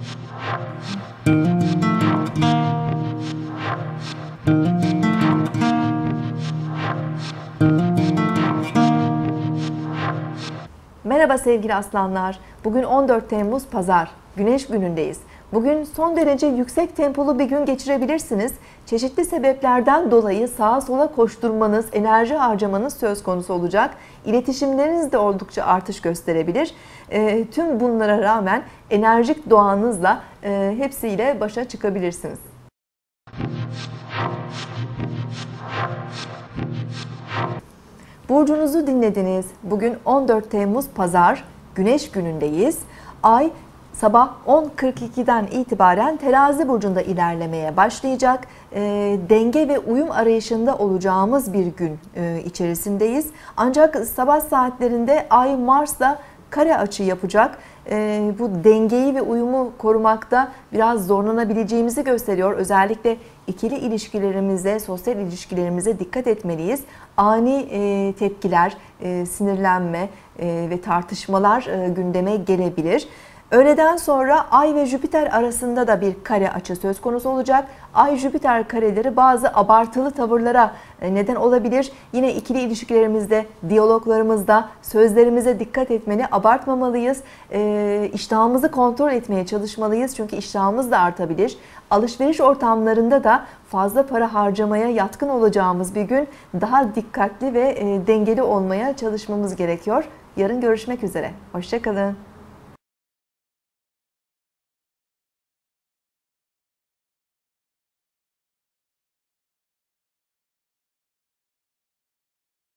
Merhaba sevgili aslanlar. Bugün 14 Temmuz Pazar. Güneş günündeyiz. Bugün son derece yüksek tempolu bir gün geçirebilirsiniz. Çeşitli sebeplerden dolayı sağa sola koşturmanız, enerji harcamanız söz konusu olacak. İletişimleriniz de oldukça artış gösterebilir. Tüm bunlara rağmen enerjik doğanızla hepsiyle başa çıkabilirsiniz. Burcunuzu dinlediniz. Bugün 14 Temmuz Pazar, Güneş günündeyiz. Ay sabah 10.42'den itibaren Terazi burcunda ilerlemeye başlayacak. Denge ve uyum arayışında olacağımız bir gün içerisindeyiz. Ancak sabah saatlerinde Ay Mars'la kare açı yapacak. Bu dengeyi ve uyumu korumakta biraz zorlanabileceğimizi gösteriyor. Özellikle ikili ilişkilerimize, sosyal ilişkilerimize dikkat etmeliyiz. Ani tepkiler, sinirlenme ve tartışmalar gündeme gelebilir. Öğleden sonra Ay ve Jüpiter arasında da bir kare açı söz konusu olacak. Ay-Jüpiter kareleri bazı abartılı tavırlara neden olabilir. Yine ikili ilişkilerimizde, diyaloglarımızda, sözlerimize dikkat etmeli, abartmamalıyız. İştahımızı kontrol etmeye çalışmalıyız çünkü iştahımız da artabilir. Alışveriş ortamlarında da fazla para harcamaya yatkın olacağımız bir gün, daha dikkatli ve dengeli olmaya çalışmamız gerekiyor. Yarın görüşmek üzere. Hoşça kalın.